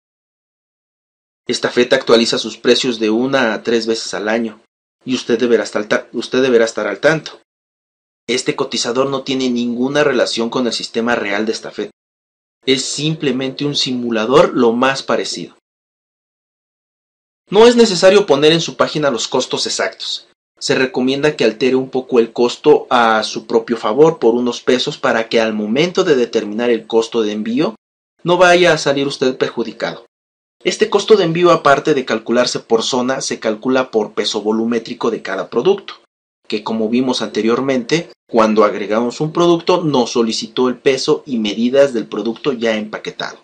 Estafeta actualiza sus precios de una a tres veces al año y usted deberá estar, usted deberá estar al tanto. Este cotizador no tiene ninguna relación con el sistema real de Estafeta. Es simplemente un simulador lo más parecido. No es necesario poner en su página los costos exactos. Se recomienda que altere un poco el costo a su propio favor por unos pesos para que al momento de determinar el costo de envío no vaya a salir usted perjudicado. Este costo de envío, aparte de calcularse por zona, se calcula por peso volumétrico de cada producto, que como vimos anteriormente, cuando agregamos un producto nos solicitó el peso y medidas del producto ya empaquetado.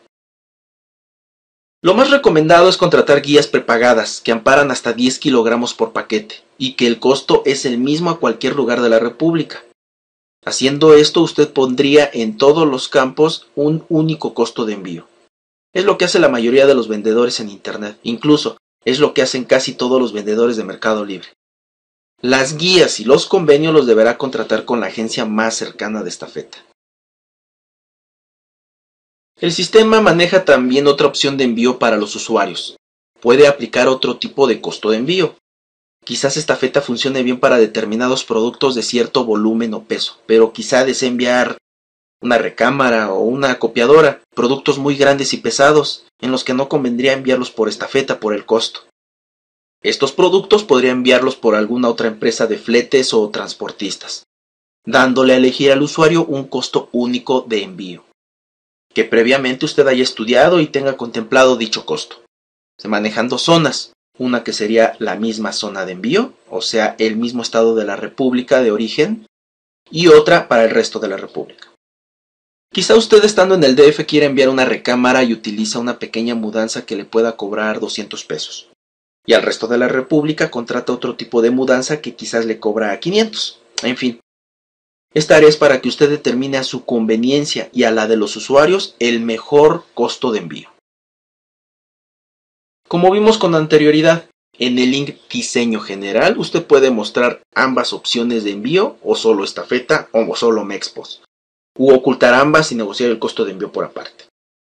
Lo más recomendado es contratar guías prepagadas que amparan hasta diez kilogramos por paquete y que el costo es el mismo a cualquier lugar de la República. Haciendo esto, usted pondría en todos los campos un único costo de envío. Es lo que hace la mayoría de los vendedores en Internet, incluso es lo que hacen casi todos los vendedores de Mercado Libre. Las guías y los convenios los deberá contratar con la agencia más cercana de Estafeta. El sistema maneja también otra opción de envío para los usuarios. Puede aplicar otro tipo de costo de envío. Quizás Estafeta funcione bien para determinados productos de cierto volumen o peso, pero quizá desee enviar una recámara o una copiadora, productos muy grandes y pesados, en los que no convendría enviarlos por Estafeta por el costo. Estos productos podría enviarlos por alguna otra empresa de fletes o transportistas, dándole a elegir al usuario un costo único de envío, que previamente usted haya estudiado y tenga contemplado dicho costo. Se manejan dos zonas, una que sería la misma zona de envío, o sea, el mismo estado de la República de origen, y otra para el resto de la República. Quizá usted estando en el D F quiera enviar una recámara y utiliza una pequeña mudanza que le pueda cobrar doscientos pesos. Y al resto de la República contrata otro tipo de mudanza que quizás le cobra quinientos. En fin, esta área es para que usted determine a su conveniencia y a la de los usuarios el mejor costo de envío. Como vimos con anterioridad, en el link Diseño General usted puede mostrar ambas opciones de envío o solo estafeta o solo Mexpost, u ocultar ambas y negociar el costo de envío por aparte.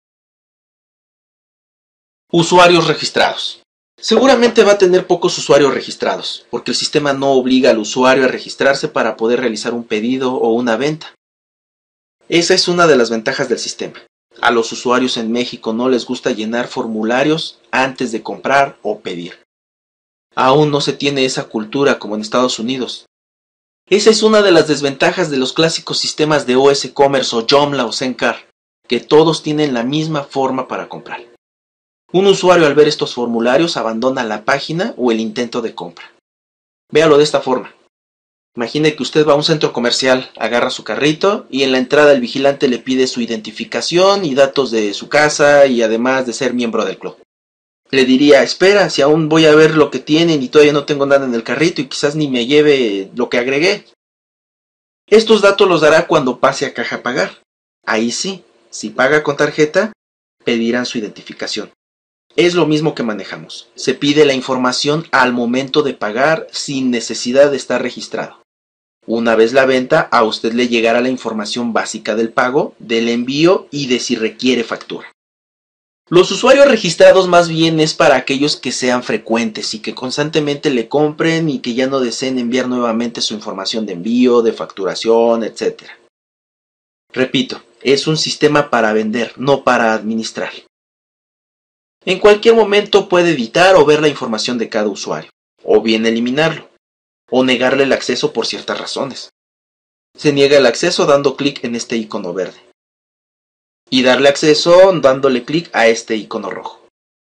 Usuarios registrados. Seguramente va a tener pocos usuarios registrados, porque el sistema no obliga al usuario a registrarse para poder realizar un pedido o una venta. Esa es una de las ventajas del sistema. A los usuarios en México no les gusta llenar formularios antes de comprar o pedir. Aún no se tiene esa cultura como en Estados Unidos. Esa es una de las desventajas de los clásicos sistemas de O S Commerce o Joomla o Zencar, que todos tienen la misma forma para comprar. Un usuario al ver estos formularios abandona la página o el intento de compra. Véalo de esta forma. Imagine que usted va a un centro comercial, agarra su carrito y en la entrada el vigilante le pide su identificación y datos de su casa y además de ser miembro del club. Le diría, espera, si aún voy a ver lo que tienen y todavía no tengo nada en el carrito y quizás ni me lleve lo que agregué. Estos datos los dará cuando pase a caja a pagar. Ahí sí, si paga con tarjeta, pedirán su identificación. Es lo mismo que manejamos. Se pide la información al momento de pagar sin necesidad de estar registrado. Una vez la venta, a usted le llegará la información básica del pago, del envío y de si requiere factura. Los usuarios registrados más bien es para aquellos que sean frecuentes y que constantemente le compren y que ya no deseen enviar nuevamente su información de envío, de facturación, etcétera. Repito, es un sistema para vender, no para administrar. En cualquier momento puede editar o ver la información de cada usuario, o bien eliminarlo, o negarle el acceso por ciertas razones. Se niega el acceso dando clic en este icono verde, y darle acceso dándole clic a este icono rojo.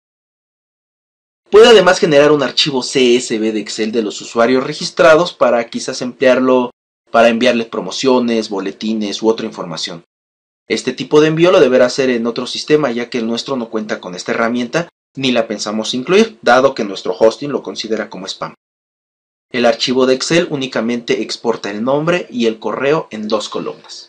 Puede además generar un archivo C S V de Excel de los usuarios registrados para quizás emplearlo para enviarles promociones, boletines u otra información. Este tipo de envío lo deberá hacer en otro sistema, ya que el nuestro no cuenta con esta herramienta ni la pensamos incluir, dado que nuestro hosting lo considera como spam. El archivo de Excel únicamente exporta el nombre y el correo en dos columnas.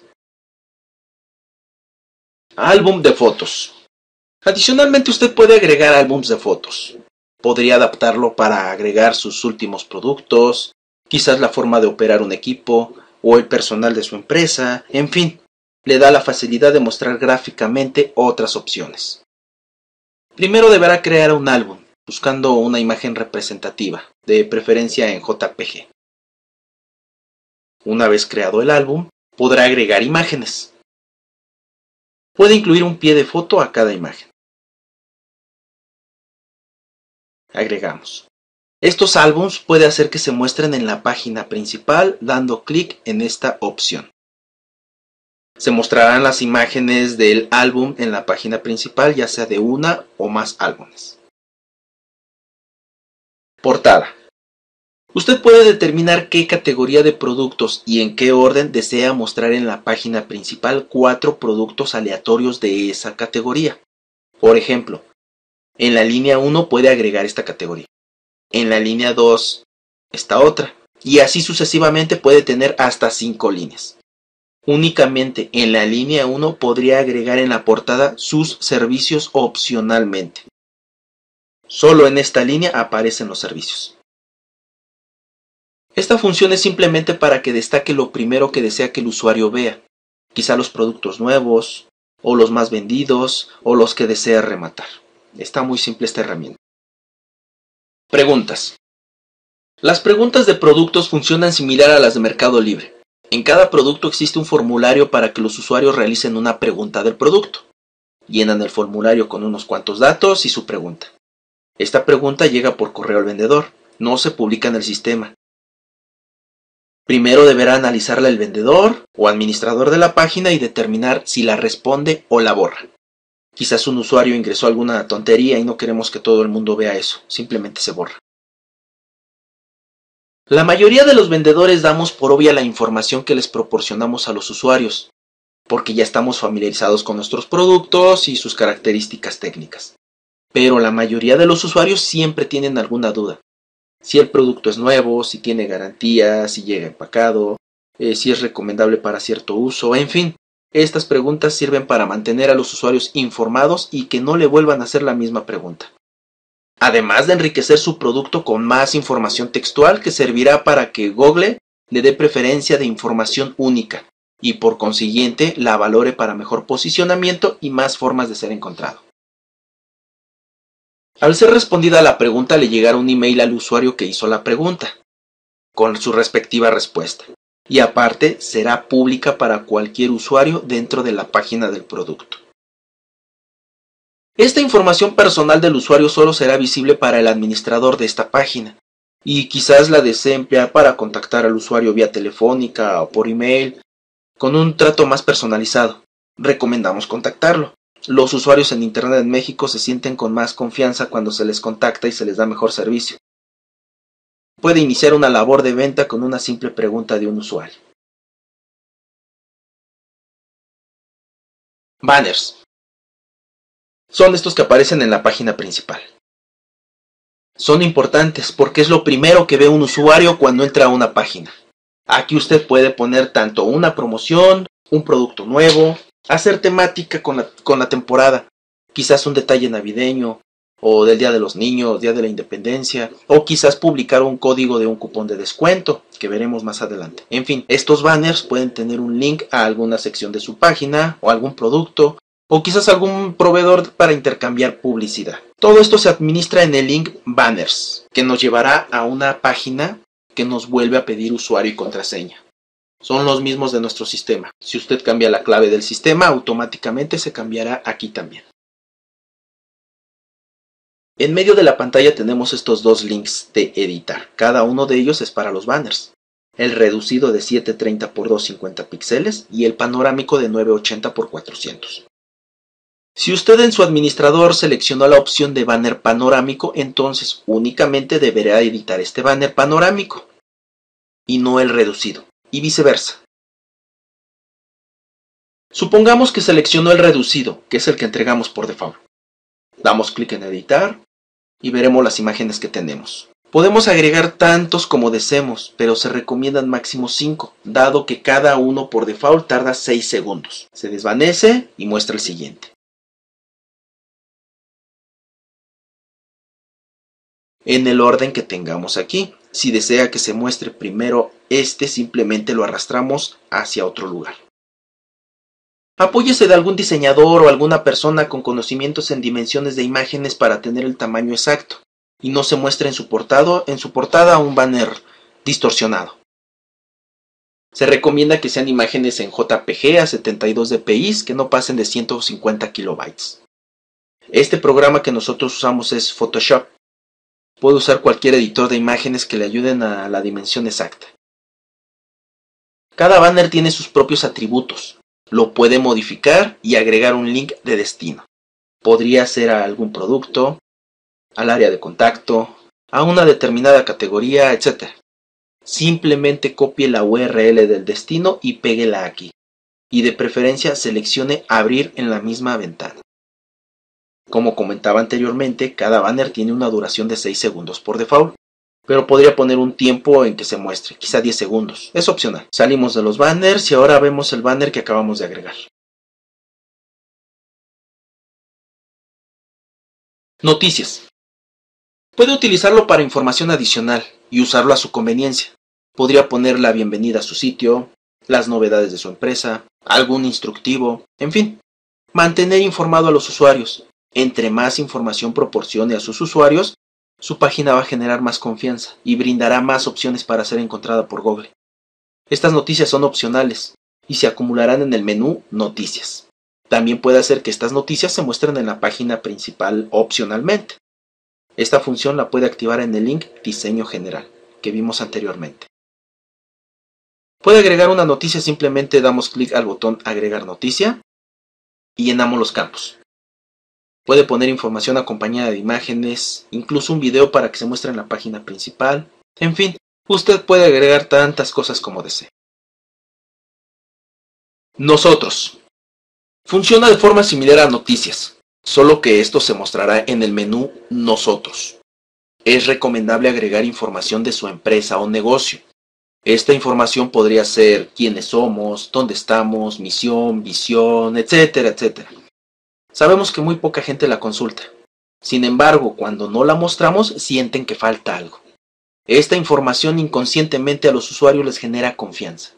Álbum de fotos. Adicionalmente usted puede agregar álbums de fotos. Podría adaptarlo para agregar sus últimos productos, quizás la forma de operar un equipo o el personal de su empresa, en fin. Le da la facilidad de mostrar gráficamente otras opciones. Primero deberá crear un álbum, buscando una imagen representativa, de preferencia en J P G. Una vez creado el álbum, podrá agregar imágenes. Puede incluir un pie de foto a cada imagen. Agregamos. Estos álbums puede hacer que se muestren en la página principal dando clic en esta opción. Se mostrarán las imágenes del álbum en la página principal, ya sea de una o más álbumes. Portada. Usted puede determinar qué categoría de productos y en qué orden desea mostrar en la página principal cuatro productos aleatorios de esa categoría. Por ejemplo, en la línea uno puede agregar esta categoría. En la línea dos, esta otra. Y así sucesivamente puede tener hasta cinco líneas. Únicamente en la línea uno podría agregar en la portada sus servicios opcionalmente. Solo en esta línea aparecen los servicios. Esta función es simplemente para que destaque lo primero que desea que el usuario vea, quizá los productos nuevos, o los más vendidos, o los que desea rematar. Está muy simple esta herramienta. Preguntas. Las preguntas de productos funcionan similar a las de Mercado Libre. En cada producto existe un formulario para que los usuarios realicen una pregunta del producto. Llenan el formulario con unos cuantos datos y su pregunta. Esta pregunta llega por correo al vendedor, no se publica en el sistema. Primero deberá analizarla el vendedor o administrador de la página y determinar si la responde o la borra. Quizás un usuario ingresó alguna tontería y no queremos que todo el mundo vea eso, simplemente se borra. La mayoría de los vendedores damos por obvia la información que les proporcionamos a los usuarios, porque ya estamos familiarizados con nuestros productos y sus características técnicas. Pero la mayoría de los usuarios siempre tienen alguna duda. Si el producto es nuevo, si tiene garantía, si llega empacado, eh, si es recomendable para cierto uso, en fin. Estas preguntas sirven para mantener a los usuarios informados y que no le vuelvan a hacer la misma pregunta. además de enriquecer su producto con más información textual que servirá para que Google le dé preferencia de información única y por consiguiente la valore para mejor posicionamiento y más formas de ser encontrado. Al ser respondida la pregunta, le llegará un email al usuario que hizo la pregunta, con su respectiva respuesta, y aparte será pública para cualquier usuario dentro de la página del producto. Esta información personal del usuario solo será visible para el administrador de esta página, y quizás la desee emplear para contactar al usuario vía telefónica o por email, con un trato más personalizado. Recomendamos contactarlo. Los usuarios en Internet en México se sienten con más confianza cuando se les contacta y se les da mejor servicio. Puede iniciar una labor de venta con una simple pregunta de un usuario. Banners. Son estos que aparecen en la página principal. Son importantes porque es lo primero que ve un usuario cuando entra a una página. Aquí usted puede poner tanto una promoción, un producto nuevo, hacer temática con la, con la temporada, quizás un detalle navideño, o del Día de los Niños, Día de la Independencia, o quizás publicar un código de un cupón de descuento, que veremos más adelante. En fin, estos banners pueden tener un link a alguna sección de su página, o algún producto, o quizás algún proveedor para intercambiar publicidad. Todo esto se administra en el link Banners, que nos llevará a una página que nos vuelve a pedir usuario y contraseña. Son los mismos de nuestro sistema. Si usted cambia la clave del sistema, automáticamente se cambiará aquí también. En medio de la pantalla tenemos estos dos links de editar. Cada uno de ellos es para los banners. El reducido de setecientos treinta por doscientos cincuenta píxeles y el panorámico de novecientos ochenta por cuatrocientos. Si usted en su administrador seleccionó la opción de banner panorámico, entonces únicamente deberá editar este banner panorámico y no el reducido, y viceversa. Supongamos que seleccionó el reducido, que es el que entregamos por default. Damos clic en editar y veremos las imágenes que tenemos. Podemos agregar tantos como deseemos, pero se recomiendan máximo cinco, dado que cada uno por default tarda seis segundos. Se desvanece y muestra el siguiente. En el orden que tengamos aquí. Si desea que se muestre primero este, simplemente lo arrastramos hacia otro lugar. Apóyese de algún diseñador o alguna persona con conocimientos en dimensiones de imágenes para tener el tamaño exacto y no se muestre en su, portado, en su portada un banner distorsionado. Se recomienda que sean imágenes en J P G a setenta y dos dpi que no pasen de ciento cincuenta kilobytes. Este programa que nosotros usamos es Photoshop. Puede usar cualquier editor de imágenes que le ayuden a la dimensión exacta. Cada banner tiene sus propios atributos. Lo puede modificar y agregar un link de destino. Podría ser a algún producto, al área de contacto, a una determinada categoría, etcétera. Simplemente copie la U R L del destino y péguela aquí. Y de preferencia seleccione abrir en la misma ventana. Como comentaba anteriormente, cada banner tiene una duración de seis segundos por default, pero podría poner un tiempo en que se muestre, quizá diez segundos, es opcional. Salimos de los banners y ahora vemos el banner que acabamos de agregar. Noticias. Puede utilizarlo para información adicional y usarlo a su conveniencia. Podría poner la bienvenida a su sitio, las novedades de su empresa, algún instructivo, en fin, mantener informado a los usuarios. Entre más información proporcione a sus usuarios, su página va a generar más confianza y brindará más opciones para ser encontrada por Google. Estas noticias son opcionales y se acumularán en el menú Noticias. También puede hacer que estas noticias se muestren en la página principal opcionalmente. Esta función la puede activar en el link Diseño General, que vimos anteriormente. Puede agregar una noticia, simplemente damos clic al botón Agregar noticia y llenamos los campos. Puede poner información acompañada de imágenes, incluso un video para que se muestre en la página principal. En fin, usted puede agregar tantas cosas como desee. Nosotros. Funciona de forma similar a Noticias, solo que esto se mostrará en el menú Nosotros. Es recomendable agregar información de su empresa o negocio. Esta información podría ser quiénes somos, dónde estamos, misión, visión, etcétera, etcétera. Sabemos que muy poca gente la consulta, Sin embargo, cuando no la mostramos, sienten que falta algo. Esta información inconscientemente a los usuarios les genera confianza.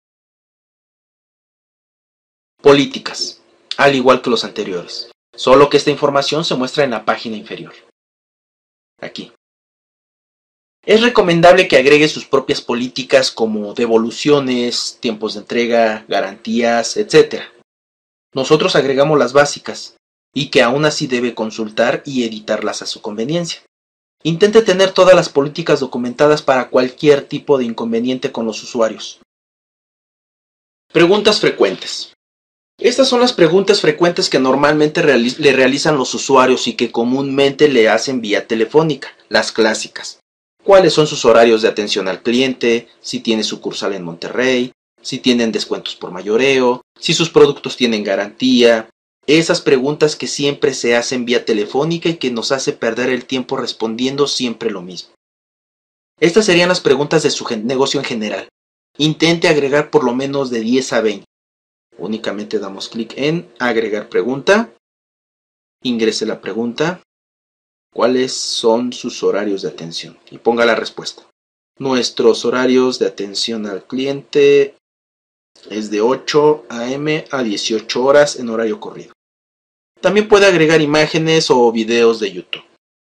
Políticas, al igual que los anteriores, solo que esta información se muestra en la página inferior. Aquí. Es recomendable que agregue sus propias políticas como devoluciones, tiempos de entrega, garantías, etcétera. Nosotros agregamos las básicas, y que aún así debe consultar y editarlas a su conveniencia. Intente tener todas las políticas documentadas para cualquier tipo de inconveniente con los usuarios. Preguntas frecuentes. Estas son las preguntas frecuentes que normalmente reali- le realizan los usuarios y que comúnmente le hacen vía telefónica, las clásicas. ¿Cuáles son sus horarios de atención al cliente? Si tiene sucursal en Monterrey, si tienen descuentos por mayoreo, si sus productos tienen garantía. Esas preguntas que siempre se hacen vía telefónica y que nos hace perder el tiempo respondiendo siempre lo mismo. Estas serían las preguntas de su negocio en general. Intente agregar por lo menos de diez a veinte. Únicamente damos clic en agregar pregunta. Ingrese la pregunta. ¿Cuáles son sus horarios de atención? Y ponga la respuesta. Nuestros horarios de atención al cliente es de ocho a eme a dieciocho horas en horario corrido. También puede agregar imágenes o videos de YouTube.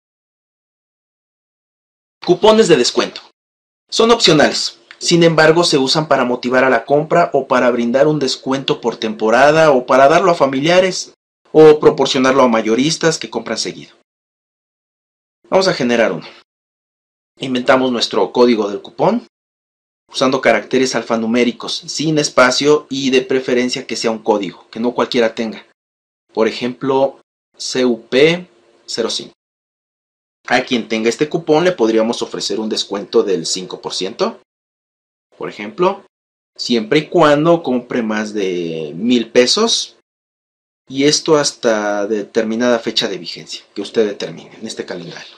Cupones de descuento. Son opcionales. Sin embargo, se usan para motivar a la compra o para brindar un descuento por temporada o para darlo a familiares o proporcionarlo a mayoristas que compran seguido. Vamos a generar uno. Inventamos nuestro código del cupón usando caracteres alfanuméricos sin espacio y de preferencia que sea un código, que no cualquiera tenga. Por ejemplo, C U P cero cinco. A quien tenga este cupón le podríamos ofrecer un descuento del cinco por ciento. Por ejemplo, siempre y cuando compre más de mil pesos. Y esto hasta determinada fecha de vigencia que usted determine en este calendario.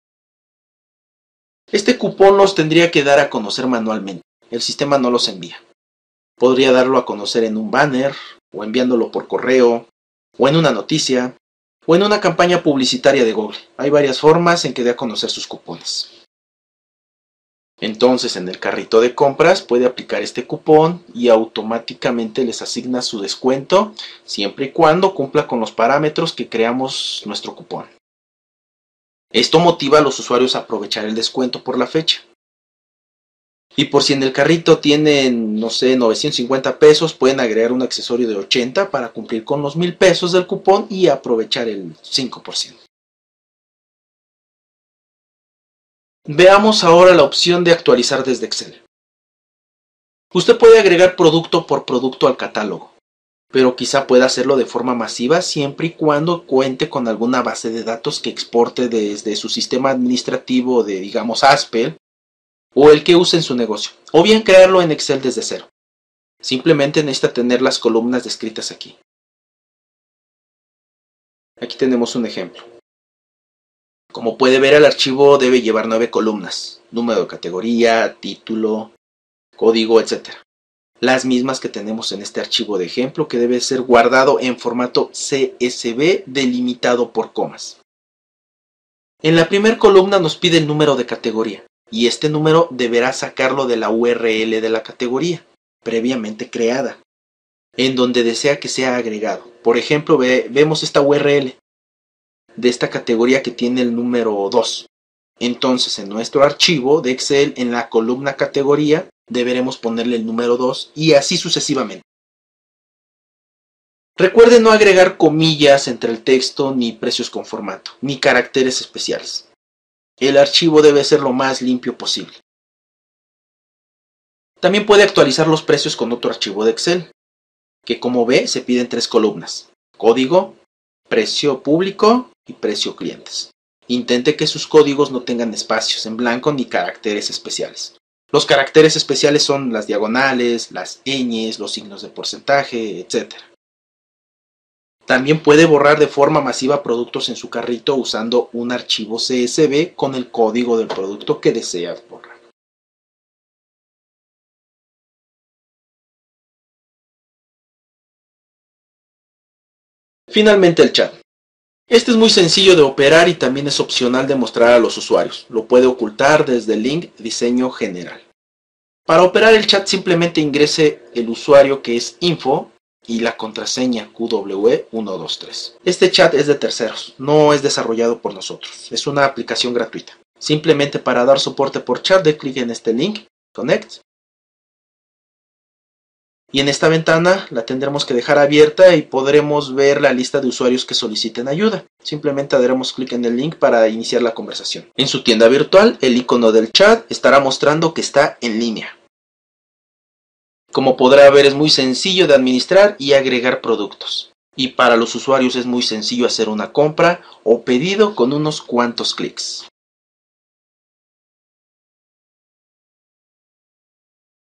Este cupón los tendría que dar a conocer manualmente. El sistema no los envía. Podría darlo a conocer en un banner, o enviándolo por correo, o en una noticia, o en una campaña publicitaria de Google. Hay varias formas en que dé a conocer sus cupones. Entonces, en el carrito de compras puede aplicar este cupón y automáticamente les asigna su descuento siempre y cuando cumpla con los parámetros que creamos nuestro cupón. Esto motiva a los usuarios a aprovechar el descuento por la fecha. Y por si en el carrito tienen, no sé, novecientos cincuenta pesos, pueden agregar un accesorio de ochenta para cumplir con los mil pesos del cupón y aprovechar el cinco por ciento. Veamos ahora la opción de actualizar desde Excel. Usted puede agregar producto por producto al catálogo, pero quizá pueda hacerlo de forma masiva siempre y cuando cuente con alguna base de datos que exporte desde su sistema administrativo de, digamos, Aspel o el que use en su negocio, o bien crearlo en Excel desde cero. Simplemente necesita tener las columnas descritas aquí. Aquí tenemos un ejemplo. Como puede ver, el archivo debe llevar nueve columnas: número de categoría, título, código, etcétera. Las mismas que tenemos en este archivo de ejemplo, que debe ser guardado en formato C S V delimitado por comas. En la primera columna nos pide el número de categoría, y este número deberá sacarlo de la U R L de la categoría, previamente creada, en donde desea que sea agregado. Por ejemplo, ve, vemos esta U R L de esta categoría que tiene el número dos. Entonces, en nuestro archivo de Excel, en la columna categoría, deberemos ponerle el número dos y así sucesivamente. Recuerde no agregar comillas entre el texto, ni precios con formato, ni caracteres especiales. El archivo debe ser lo más limpio posible. También puede actualizar los precios con otro archivo de Excel, que como ve se piden tres columnas: código, precio público y precio clientes. Intente que sus códigos no tengan espacios en blanco ni caracteres especiales. Los caracteres especiales son las diagonales, las ñes, los signos de porcentaje, etcétera. También puede borrar de forma masiva productos en su carrito usando un archivo C S V con el código del producto que desea borrar. Finalmente, el chat. Este es muy sencillo de operar y también es opcional de mostrar a los usuarios. Lo puede ocultar desde el link Diseño General. Para operar el chat simplemente ingrese el usuario que es info y la contraseña Q W E uno dos tres. Este chat es de terceros, no es desarrollado por nosotros. Es una aplicación gratuita. Simplemente para dar soporte por chat, dé clic en este link, Connect. Y en esta ventana la tendremos que dejar abierta y podremos ver la lista de usuarios que soliciten ayuda. Simplemente daremos clic en el link para iniciar la conversación. En su tienda virtual, el icono del chat estará mostrando que está en línea. Como podrá ver, es muy sencillo de administrar y agregar productos. Y para los usuarios es muy sencillo hacer una compra o pedido con unos cuantos clics.